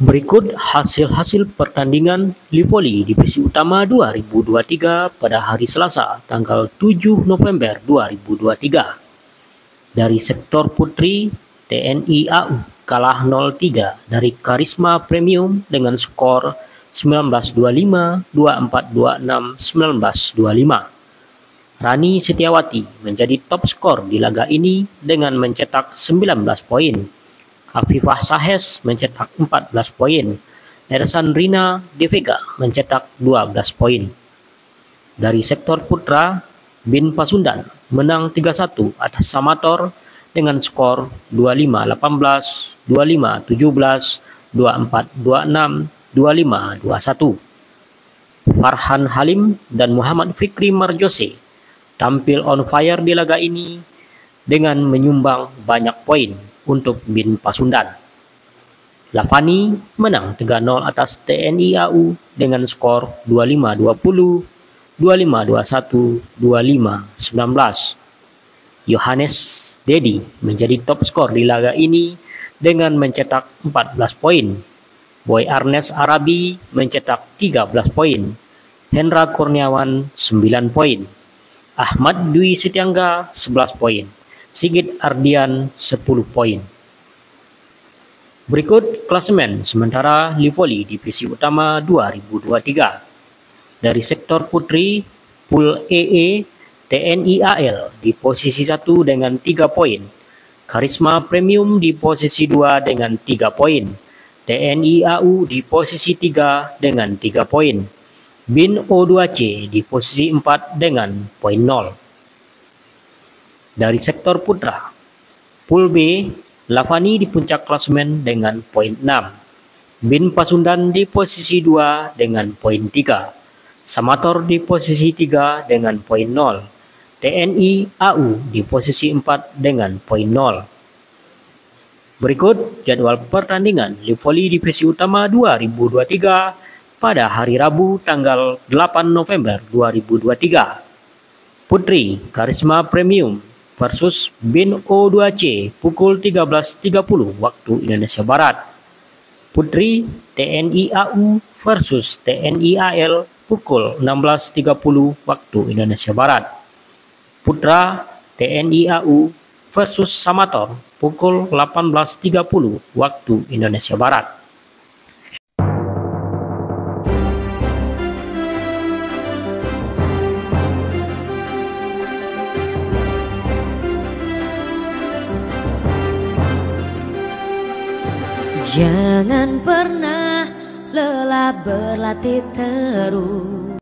Berikut hasil-hasil pertandingan Livoli Divisi Utama 2023 pada hari Selasa, tanggal 7 November 2023. Dari sektor putri, TNI AU kalah 0-3 dari Karisma Premium dengan skor 19-25, 24-26, 19-25. Rani Setiawati menjadi top skor di laga ini dengan mencetak 19 poin. Afifah Sahes mencetak 14 poin. Ersan Rina De Vega mencetak 12 poin. Dari sektor putra, Bin Pasundan menang 3-1 atas Samator dengan skor 25-18, 25-17, 24-26, 25-21. Farhan Halim dan Muhammad Fikri Marjose tampil on fire di laga ini dengan menyumbang banyak poin untuk Bin Pasundan. Lavani menang 3-0 atas TNI AU dengan skor 25-20, 25-21, 25-19. Yohanes Dedi menjadi top skor di laga ini dengan mencetak 14 poin. Boy Arnes Arabi mencetak 13 poin. Hendra Kurniawan 9 poin. Ahmad Dwi Setiangga 11 poin. Sigit Ardian 10 poin. Berikut klasemen sementara Livoli Divisi Utama 2023. Dari sektor putri, Pool EE, TNI AL di posisi 1 dengan 3 poin. Karisma Premium di posisi 2 dengan 3 poin. TNI AU di posisi 3 dengan 3 poin. Bin O2C di posisi 4 dengan poin 0. Dari sektor putra, Pool B, Lavani di puncak klasemen dengan poin 6. Bin Pasundan di posisi 2 dengan poin 3. Samator di posisi 3 dengan poin 0. TNI AU di posisi 4 dengan poin 0. Berikut jadwal pertandingan Livoli Divisi Utama 2023 pada hari Rabu tanggal 8 November 2023. Putri Karisma Premium versus Bin O2C pukul 13.30 waktu Indonesia Barat. Putri TNI AU versus TNI AL pukul 16.30 waktu Indonesia Barat. Putra TNI AU versus Samator pukul 18.30 waktu Indonesia Barat. Jangan pernah lelah berlatih terus.